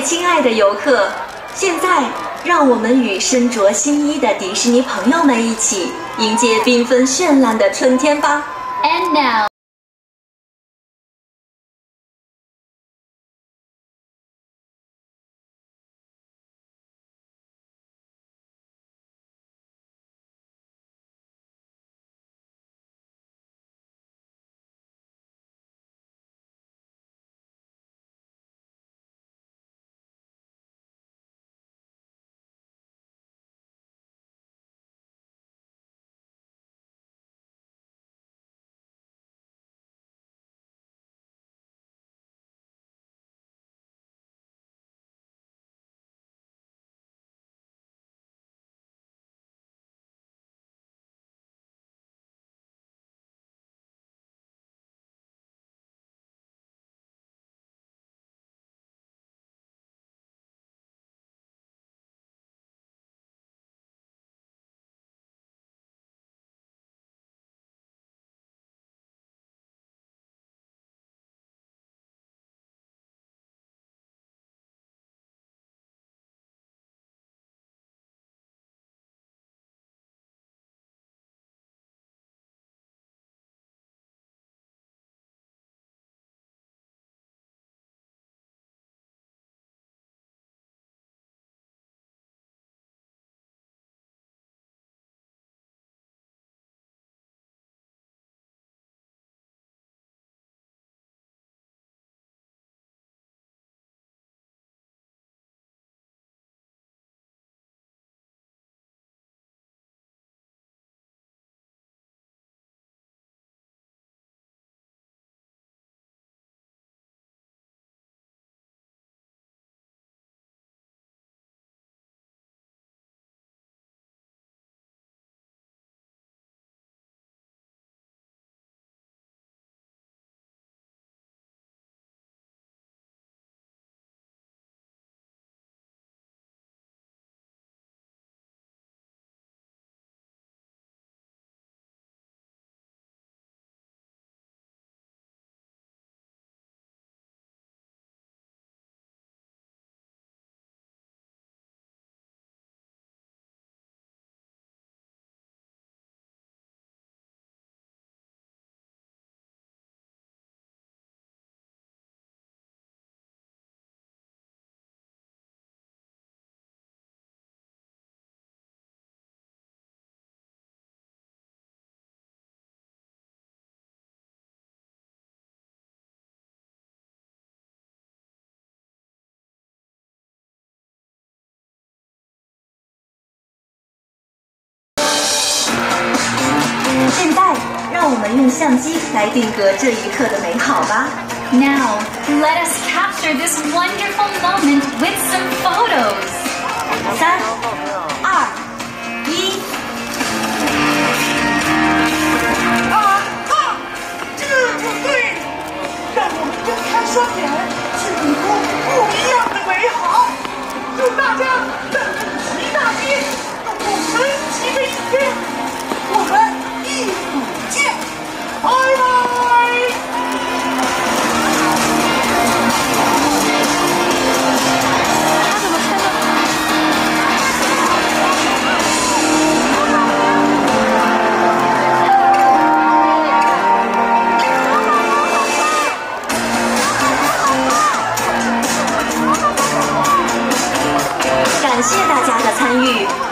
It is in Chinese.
亲爱的游客，现在让我们与身着新衣的迪士尼朋友们一起迎接缤纷绚烂的春天吧。 And now. 现在，让我们用相机来定格这一刻的美好吧。 Now, let us capture this wonderful moment with some photos. 3、2、1。 这就对了，让我们睁开双眼，去比出不一样的美好。祝大家在五一大街有个神奇的一天。我们一组见，拜拜。 他怎么猜的？ 感谢大家的参与。